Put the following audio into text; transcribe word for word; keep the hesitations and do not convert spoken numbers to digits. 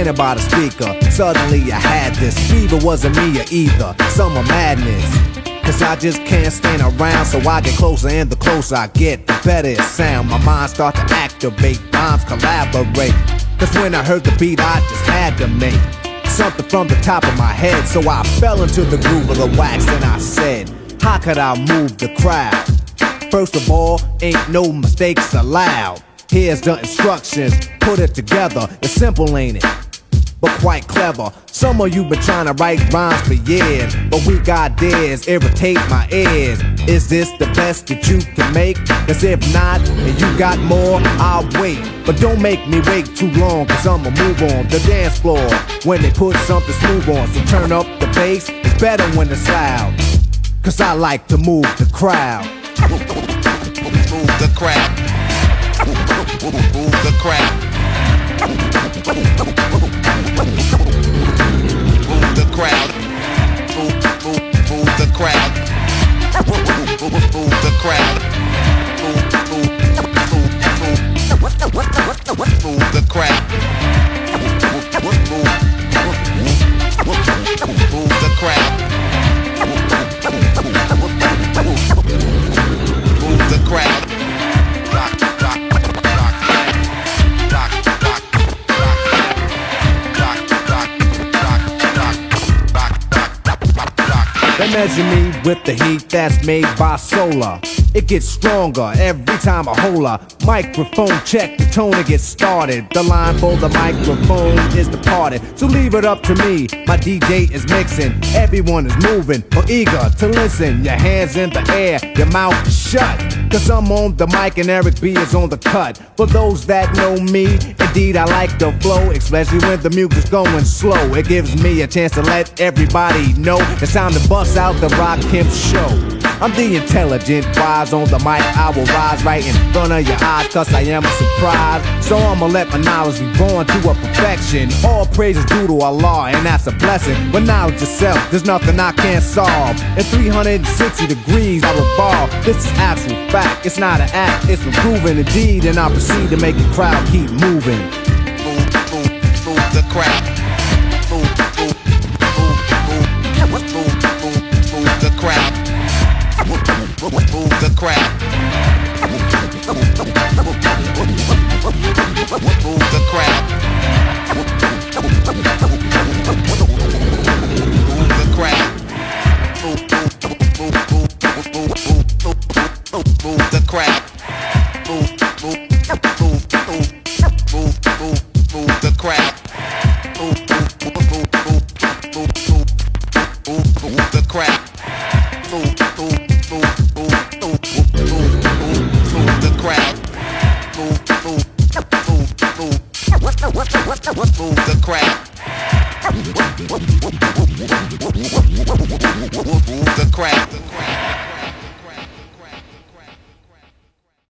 standing by the speaker. Suddenly I had this fever, wasn't me or either. Summer madness. Cause I just can't stand around, so I get closer, and the closer I get, the better it sound. My mind start to activate, rhymes collaborate. Cause when I heard the beat, I just had to make something from the top of my head. So I fell into the groove of the wax, and I said, how could I move the crowd? First of all, ain't no mistakes allowed. Here's the instructions, put it together. It's simple, ain't it? But quite clever. Some of you been trying to write rhymes for years, but we got dares, irritate my ears. Is this the best that you can make? Cause if not, and you got more, I'll wait. But don't make me wait too long, cause I'ma move on the dance floor when they put something smooth on. So turn up the bass, it's better when it's loud. Cause I like to move the crowd. Move the crowd. Move the crowd. Move the crowd. Move, move, move the crowd. Move, move the crowd. Move, move, move, move, move the crowd. Move, move, move the crowd. Move the crowd. Rock, rock, rock, rock, rock, rock, rock, rock, rock, rock, rock, rock. They measure me with the heat that's made by solar. It gets stronger every time I hold a microphone. Check the tone and get started. The line for the microphone is departed, so leave it up to me. My D J is mixing, everyone is moving or eager to listen. Your hands in the air, your mouth shut, cause I'm on the mic and Eric B is on the cut. For those that know me, indeed I like the flow, especially when the music's going slow. It gives me a chance to let everybody know it's time to bust out the Rakim show. I'm the intelligent wise on the mic, I will rise right in front of your eyes, cause I am a surprise. So I'ma let my knowledge be born to a perfection. All praise is due to Allah, and that's a blessing. But knowledge itself, there's nothing I can't solve. In three hundred sixty degrees I revolve. This is actual fact, it's not an act, it's been proven indeed. And I proceed to make the crowd keep moving. Move, move, move the crowd. Move, move, move, move, move, move, move the crowd. Move the crowd. Move the crowd. Move the crowd. Move, move, move, move, move, move, move the crowd. Move, move, move, move, move, move, move the crowd. Move, move, move, move, move, move, move, move the crowd. Move, move, move, move, move, move, move the crowd. Move, move, move, move, move the crowd. Move the crowd.